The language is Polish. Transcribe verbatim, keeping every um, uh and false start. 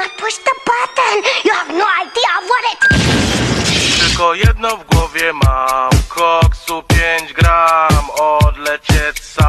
not push the button. You have no idea what it... Tylko jedno w głowie mam, koksu pięć gram, odlecieć sam.